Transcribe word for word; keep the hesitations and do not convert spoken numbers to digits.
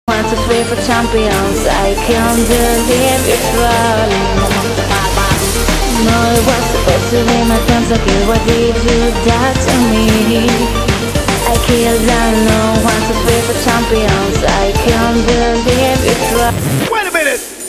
Want to play for champions, I can't believe you're falling. No, it was supposed to be my time, so girl, why did you do that to me? I killed and no want to play for champions, I can't believe you're falling. Wait a minute!